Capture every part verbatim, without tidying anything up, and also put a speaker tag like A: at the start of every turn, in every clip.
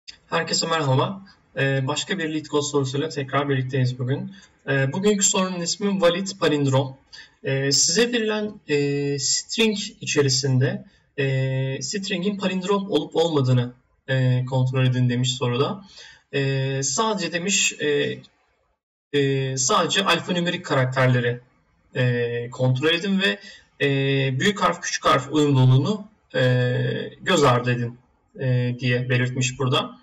A: Herkese merhaba. Ee, başka bir LeetCode sorusuyla tekrar birlikteyiz bugün. Ee, bugünkü sorunun ismi valid palindrom. Ee, size verilen e, string içerisinde e, stringin palindrom olup olmadığını e, kontrol edin demiş soruda. E, sadece demiş e, e, sadece alfanümerik karakterleri e, kontrol edin ve e, büyük harf küçük harf uyumluluğunu e, göz ardı edin e, diye belirtmiş burada.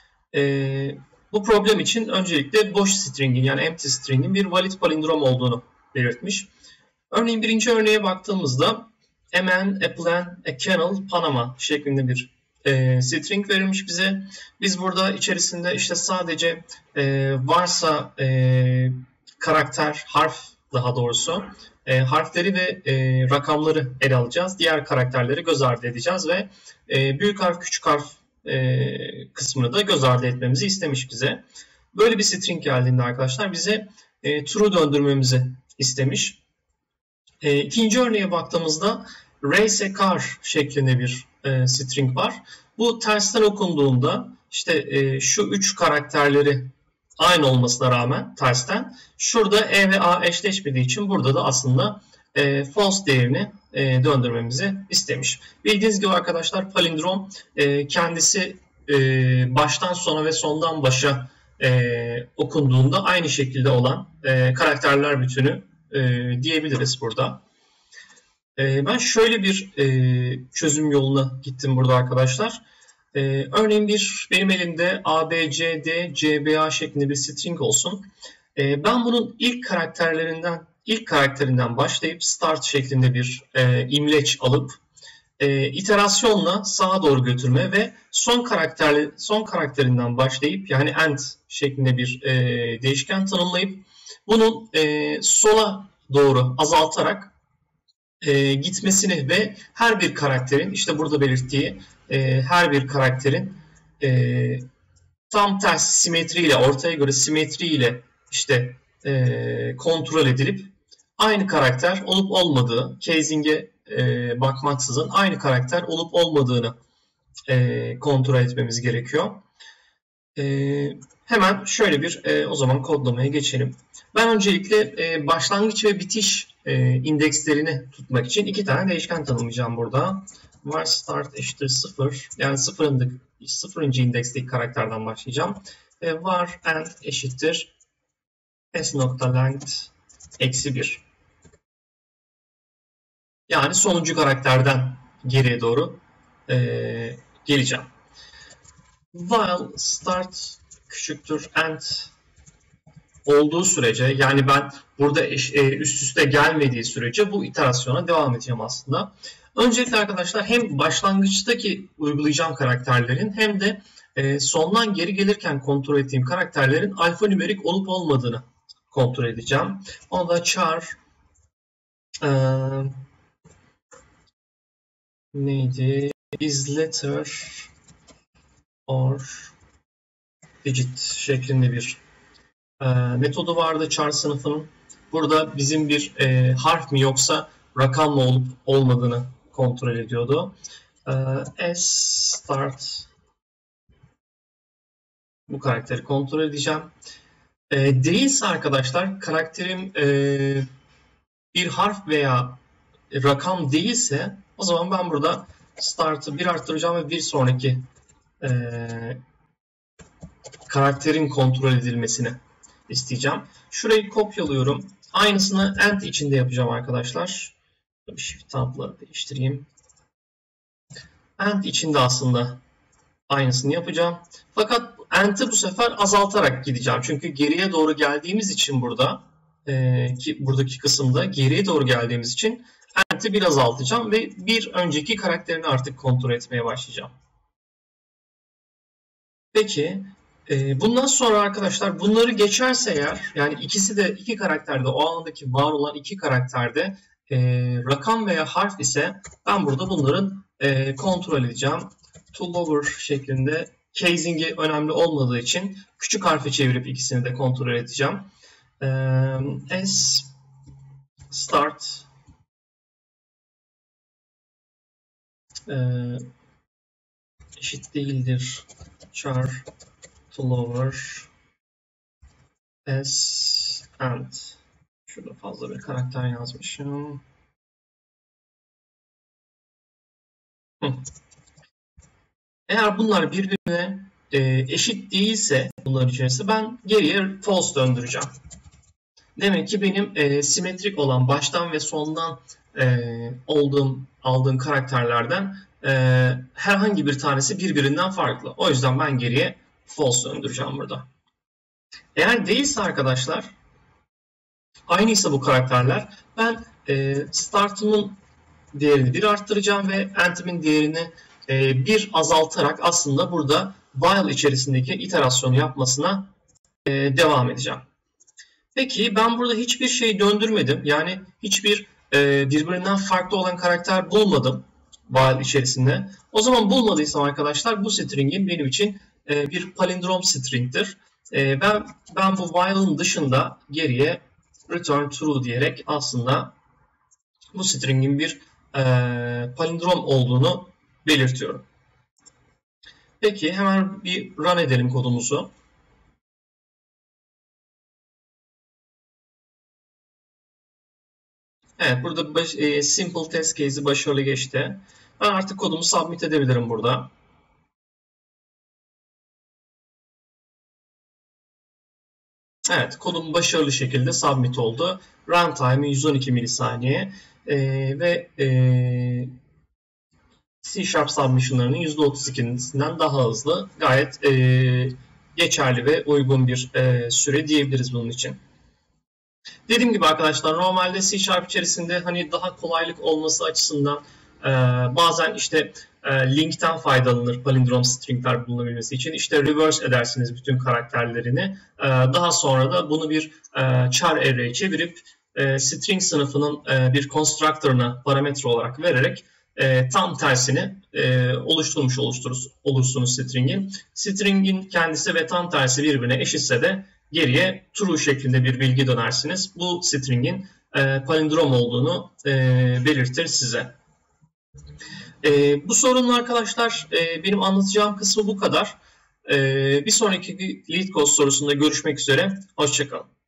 A: Ee, bu problem için öncelikle boş string'in yani empty string'in bir valid palindrom olduğunu belirtmiş. Örneğin birinci örneğe baktığımızda a man, a plan, a kennel, Panama şeklinde bir e, string verilmiş bize. Biz burada içerisinde işte sadece e, varsa e, karakter, harf daha doğrusu e, harfleri ve e, rakamları ele alacağız. Diğer karakterleri göz ardı edeceğiz ve e, büyük harf, küçük harf e, kısmını da göz ardı etmemizi istemiş bize. Böyle bir string geldiğinde arkadaşlar bize e, true döndürmemizi istemiş. E, ikinci örneğe baktığımızda race a car şeklinde bir e, string var. Bu tersten okunduğunda işte e, şu üç karakterleri aynı olmasına rağmen tersten şurada e ve a eşleşmediği için burada da aslında e, false değerini e, döndürmemizi istemiş. Bildiğiniz gibi arkadaşlar palindrom e, kendisi e, baştan sona ve sondan başa e, okunduğunda aynı şekilde olan e, karakterler bütünü e, diyebiliriz burada. E, ben şöyle bir e, çözüm yoluna gittim burada arkadaşlar. E, örneğin bir benim elimde A, B, C, D, C, B, A şeklinde bir string olsun. E, ben bunun ilk karakterlerinden ilk karakterinden başlayıp start şeklinde bir e, imleç alıp e, iterasyonla sağa doğru götürme ve son karakterli son karakterinden başlayıp yani end şeklinde bir e, değişken tanımlayıp bunun e, sola doğru azaltarak e, gitmesini ve her bir karakterin işte burada belirttiği e, her bir karakterin e, tam tersi simetriyle ortaya göre simetriyle işte e, kontrol edilip aynı karakter olup olmadığı casing'e e, bakmaksızın aynı karakter olup olmadığını e, kontrol etmemiz gerekiyor. E, hemen şöyle bir e, o zaman kodlamaya geçelim. Ben öncelikle e, başlangıç ve bitiş e, indekslerini tutmak için iki tane değişken tanımlayacağım burada. Var start eşittir sıfır yani sıfırıncı, sıfırıncı indeksteki karakterden başlayacağım. E, var end eşittir s.length eksi bir. Yani sonuncu karakterden geriye doğru e, geleceğim. While start küçüktür end olduğu sürece yani ben burada eş, e, üst üste gelmediği sürece bu iterasyona devam edeceğim aslında. Öncelikle arkadaşlar hem başlangıçtaki uygulayacağım karakterlerin hem de e, sondan geri gelirken kontrol ettiğim karakterlerin alfanümerik olup olmadığını kontrol edeceğim. Onu da char e, neydi? Is letter or digit şeklinde bir e, metodu vardı char sınıfının. Burada bizim bir e, harf mi yoksa rakam mı olup olmadığını kontrol ediyordu. E, s start bu karakteri kontrol edeceğim. E, değilse arkadaşlar karakterim e, bir harf veya rakam değilse o zaman ben burada start'ı bir arttıracağım ve bir sonraki e, karakterin kontrol edilmesini isteyeceğim. Şurayı kopyalıyorum. Aynısını end içinde yapacağım arkadaşlar. Bir shift tab'la değiştireyim. End içinde aslında aynısını yapacağım. Fakat end'i bu sefer azaltarak gideceğim. Çünkü geriye doğru geldiğimiz için burada e, ki buradaki kısımda geriye doğru geldiğimiz için end'i biraz azaltacağım ve bir önceki karakterini artık kontrol etmeye başlayacağım. Peki bundan sonra arkadaşlar bunları geçerse eğer yani ikisi de iki karakterde o andaki var olan iki karakterde e, rakam veya harf ise ben burada bunların e, kontrol edeceğim. To lower şeklinde casing'i önemli olmadığı için küçük harfe çevirip ikisini de kontrol edeceğim. E, s start e, eşit değildir char to lower s and. Şurada fazla bir karakter yazmışım. Hı. Eğer bunlar birbirine e, eşit değilse bunların içerisinde ben geriye false döndüreceğim. Demek ki benim e, simetrik olan baştan ve sondan e, olduğum, aldığım karakterlerden e, herhangi bir tanesi birbirinden farklı. O yüzden ben geriye false döndüreceğim burada. Eğer değilse arkadaşlar, aynıysa bu karakterler, ben e, start'ımın değerini bir arttıracağım ve end'imin değerini e, bir azaltarak aslında burada while içerisindeki iterasyonu yapmasına e, devam edeceğim. Peki ben burada hiçbir şey döndürmedim. Yani hiçbir e, birbirinden farklı olan karakter bulmadım while içerisinde. O zaman bulmadıysam arkadaşlar bu string'in benim için e, bir palindrom string'tir. E, ben, ben bu while'ın dışında geriye return true diyerek aslında bu string'in bir e, palindrom olduğunu belirtiyorum. Peki hemen bir run edelim kodumuzu. Evet, burada baş, e, simple test case'i başarılı geçti. Ben artık kodumu submit edebilirim burada. Evet, kodum başarılı şekilde submit oldu. Runtime'ı yüz on iki milisaniye e, ve e, C Sharp submission'larının yüzde otuz ikisinden daha hızlı. Gayet e, geçerli ve uygun bir e, süre diyebiliriz bunun için. Dediğim gibi arkadaşlar, normalde C Sharp içerisinde hani daha kolaylık olması açısından e, bazen işte e, link'ten faydalanır palindrom string'ler bulunabilmesi için. İşte reverse edersiniz bütün karakterlerini. E, daha sonra da bunu bir e, char array'e çevirip e, string sınıfının e, bir constructor'ına parametre olarak vererek e, tam tersini e, oluşturmuş olursunuz string'in. String'in kendisi ve tam tersi birbirine eşitse de geriye true şeklinde bir bilgi dönersiniz. Bu string'in e, palindrom olduğunu e, belirtir size. E, bu sorunun arkadaşlar e, benim anlatacağım kısmı bu kadar. E, bir sonraki LeetCode sorusunda görüşmek üzere. Hoşça kalın.